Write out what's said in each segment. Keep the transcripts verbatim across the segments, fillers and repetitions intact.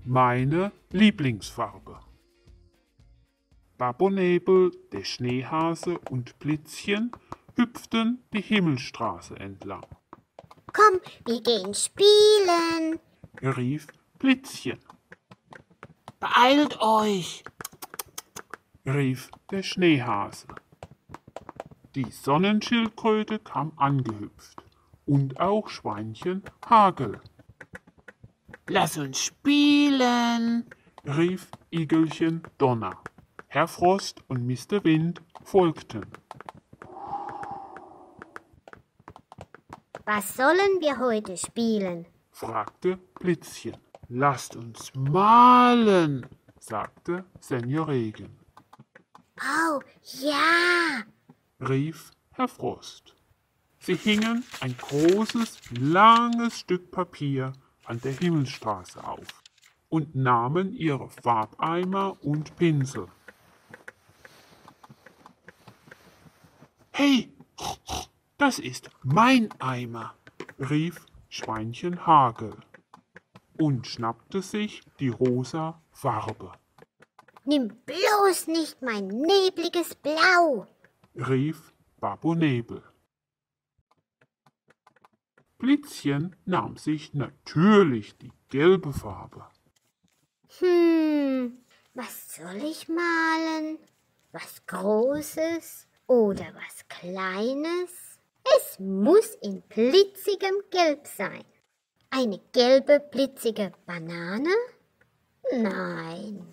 meine Lieblingsfarbe. Babonebel, der Schneehase und Blitzchen hüpften die Himmelstraße entlang. Komm, wir gehen spielen, rief Blitzchen, Beeilt euch! rief der Schneehase. Die Sonnenschildkröte kam angehüpft und auch Schweinchen Hagel, Lass uns spielen! rief Igelchen Donner. Herr Frost und Mister Wind folgten. was sollen wir heute spielen? fragte Blitzchen. Lasst uns malen, sagte Senior Regen, Oh, ja, rief Herr Frost. Sie hingen ein großes, langes Stück Papier an der Himmelstraße auf und nahmen ihre Farbeimer und Pinsel. Hey, das ist mein Eimer, rief Schweinchen Hagel und schnappte sich die rosa Farbe, nimm bloß nicht mein nebliges Blau. rief Babonebel. Blitzchen nahm sich natürlich die gelbe Farbe. Hm, was soll ich malen? Was Großes oder was Kleines? Es muss in blitzigem Gelb sein. Eine gelbe, blitzige Banane? Nein.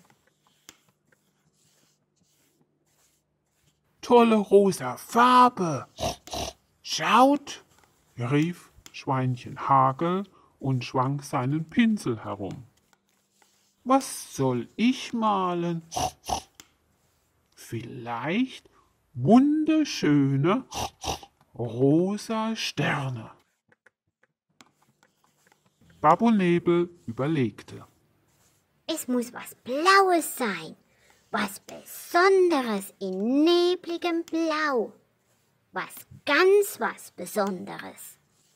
Tolle rosa Farbe! Schaut! rief Schweinchen Hagel und schwang seinen Pinsel herum. Was soll ich malen? Vielleicht wunderschöne rosa Sterne. Babonebel überlegte. Es muss was Blaues sein. Was Besonderes in nebligem Blau. Was ganz was Besonderes.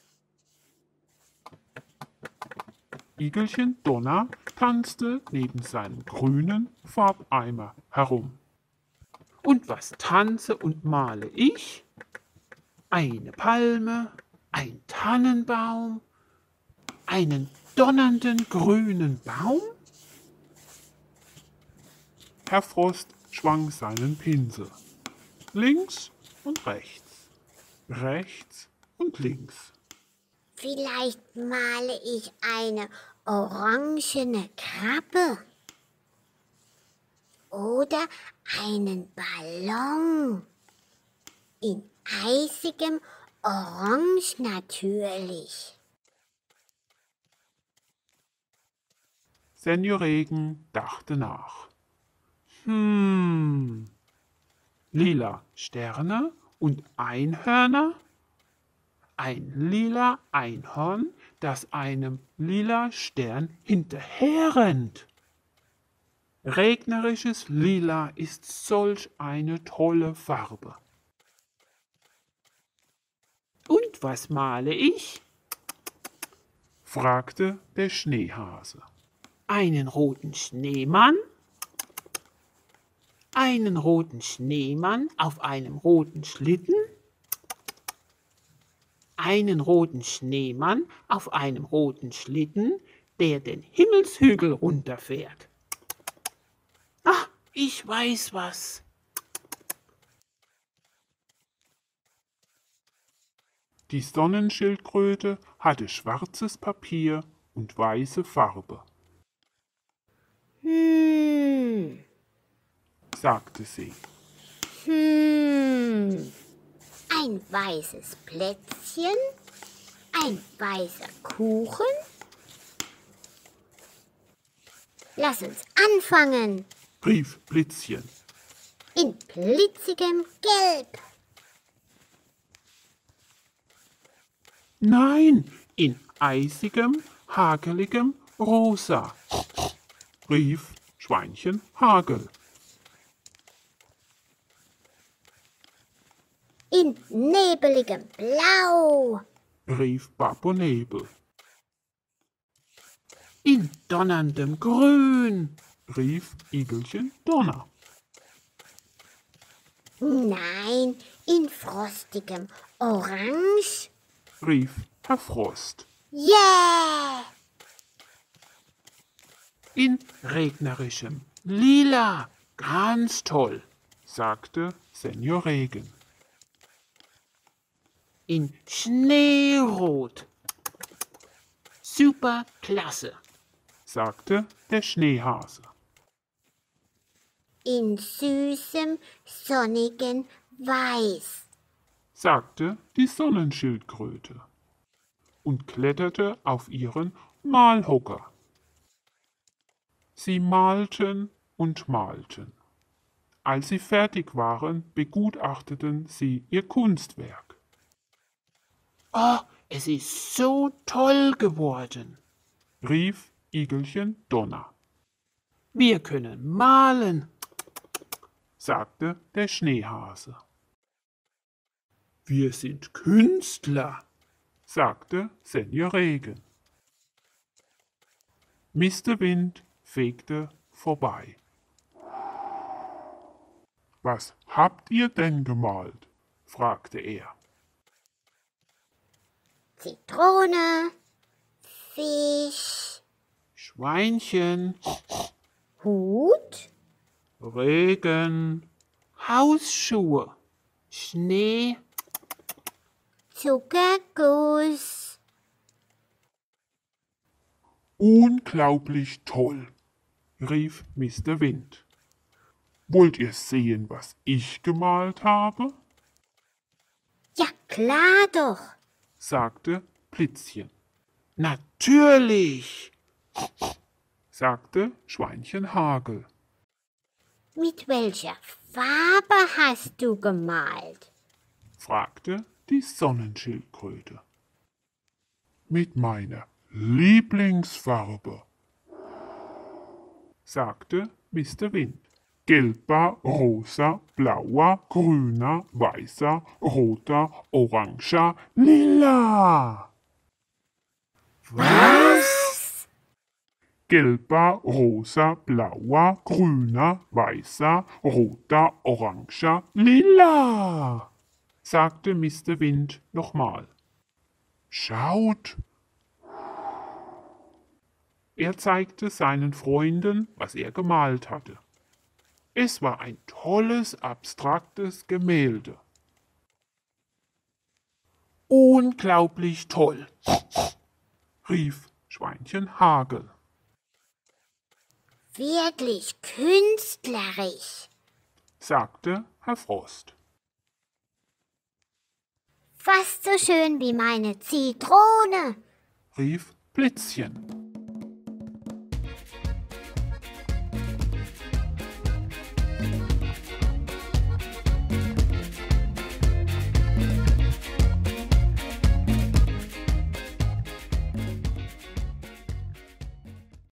Igelchen Donner tanzte neben seinem grünen Farbeimer herum. Und was tanze und male ich? Eine Palme, ein Tannenbaum, einen donnernden grünen Baum? Herr Frost schwang seinen Pinsel. Links und rechts, rechts und links. Vielleicht male ich eine orangene Krabbe. Oder einen Ballon. In eisigem Orange natürlich. Senior Regen dachte nach. Hm, lila Sterne und Einhörner? Ein lila Einhorn, das einem lila Stern hinterherrennt. Regnerisches Lila ist solch eine tolle Farbe. Und was male ich? fragte der Schneehase. Einen roten Schneemann? Einen roten Schneemann auf einem roten Schlitten? Einen roten Schneemann auf einem roten Schlitten, der den Himmelshügel runterfährt. Ah, ich weiß was. Die Sonnenschildkröte hatte schwarzes Papier und weiße Farbe. Hm, sagte sie. hm. Ein weißes Plätzchen, ein weißer Kuchen. Lass uns anfangen. rief Blitzchen. In blitzigem Gelb. Nein, in eisigem, hageligem Rosa, rief Schweinchen Hagel. In nebeligem Blau. rief Babonebel. In donnerndem Grün, rief Igelchen Donner. Nein, in frostigem Orange. Rief Herr Frost. Yeah! in regnerischem Lila, ganz toll, sagte Senior Regen. in Schneerot, super klasse, sagte der Schneehase. In süßem, sonnigen Weiß. sagte die Sonnenschildkröte und kletterte auf ihren Malhocker. Sie malten und malten. Als sie fertig waren, begutachteten sie ihr Kunstwerk. oh, es ist so toll geworden. Rief Igelchen Donner, Wir können malen, sagte der Schneehase. Wir sind Künstler, sagte Senior Regen. Mister Wind fegte vorbei. Was habt ihr denn gemalt? fragte er. Zitrone, Fisch, Schweinchen, Hut, Regen, Hausschuhe, Schnee, Zuckerguss. unglaublich toll, rief Mister Wind. Wollt ihr sehen, was ich gemalt habe? Ja, klar doch. sagte Blitzchen, natürlich. sagte Schweinchen Hagel, Mit welcher Farbe hast du gemalt? fragte die Sonnenschildkröte. Mit meiner Lieblingsfarbe, sagte Mister Wind. Gelber, rosa, blauer, grüner, weißer, roter, oranger, lila. Was? Gelber, rosa, blauer, grüner, weißer, roter, oranger, lila, sagte Mister Wind nochmal. Schaut! Er zeigte seinen Freunden, was er gemalt hatte. Es war ein tolles, abstraktes Gemälde. Unglaublich toll. rief Schweinchen Hagel. Wirklich künstlerisch. sagte Herr Frost. Fast so schön wie meine Zitrone. rief Blitzchen.